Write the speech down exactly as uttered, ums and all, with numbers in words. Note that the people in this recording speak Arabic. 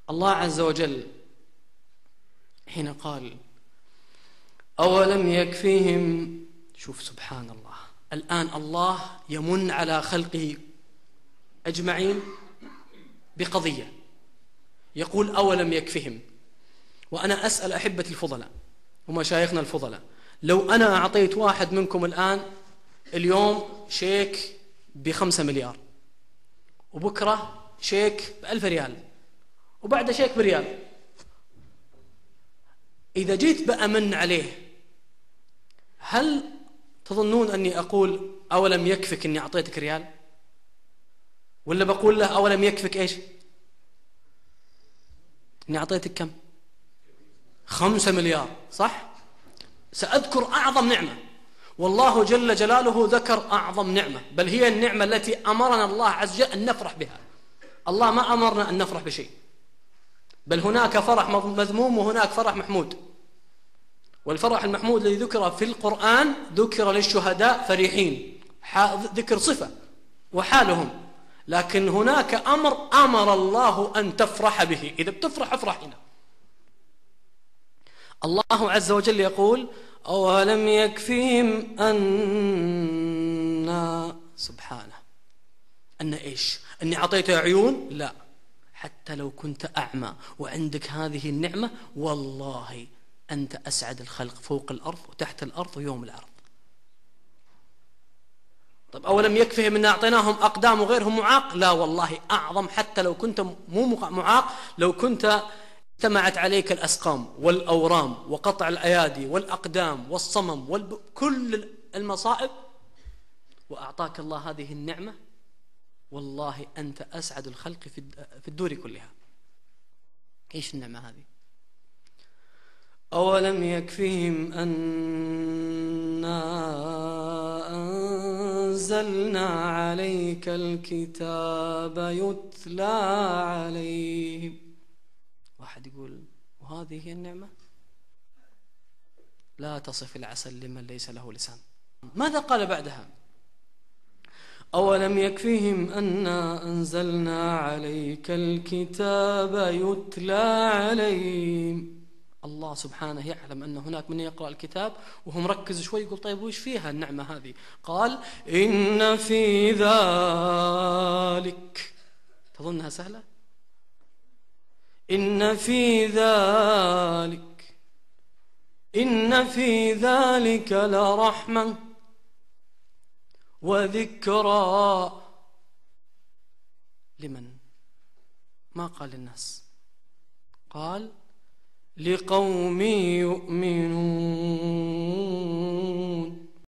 الله عز وجل حين قال أولم يكفيهم، شوف سبحان الله، الآن الله يمن على خلقه أجمعين بقضية، يقول أولم يكفهم. وأنا أسأل أحبتي الفضلاء ومشايخنا الفضلاء، لو أنا أعطيت واحد منكم الآن اليوم شيك بخمسة مليار، وبكرة شيك بألف ريال، وبعد شيك بريال، إذا جيت بأمن عليه، هل تظنون أني أقول أولم يكفك أني أعطيتك ريال؟ ولا بقول له أولم يكفك إيش؟ أني أعطيتك كم؟ خمسة مليار، صح؟ سأذكر أعظم نعمة، والله جل جلاله ذكر أعظم نعمة، بل هي النعمة التي أمرنا الله عز وجل أن نفرح بها. الله ما أمرنا أن نفرح بشيء، بل هناك فرح مذموم وهناك فرح محمود. والفرح المحمود الذي ذكر في القرآن ذكر للشهداء فرحين، ذكر صفة وحالهم، لكن هناك أمر أمر الله أن تفرح به، إذا بتفرح افرح هنا. الله عز وجل يقول أولم يكفيهم أن، سبحانه، أن إيش؟ أني أعطيته عيون؟ لا، حتى لو كنت أعمى وعندك هذه النعمة، والله أنت أسعد الخلق فوق الأرض وتحت الأرض ويوم العرض. طيب أولم يكفهم أن أعطيناهم أقدام وغيرهم معاق؟ لا والله أعظم، حتى لو كنت مو معاق، لو كنت اجتمعت عليك الأسقام والأورام وقطع الأيادي والأقدام والصمم وكل المصائب، وأعطاك الله هذه النعمة، والله أنت أسعد الخلق في الدور كلها. إيش النعمة هذه؟ أولم يكفهم أنا أنزلنا عليك الكتاب يتلى عليهم. واحد يقول وهذه هي النعمة؟ لا تصف العسل لمن ليس له لسان. ماذا قال بعدها؟ أولم يكفهم أنا أنزلنا عليك الكتاب يتلى عليهم. الله سبحانه يعلم أن هناك من يقرأ الكتاب وهو مركز شوي، يقول طيب وش فيها النعمة هذه؟ قال إن في ذلك، تظنها سهلة؟ إن في ذلك إن في ذلك لرحمة وذكرى لمن؟ ما قال للناس، قال لقوم يؤمنون.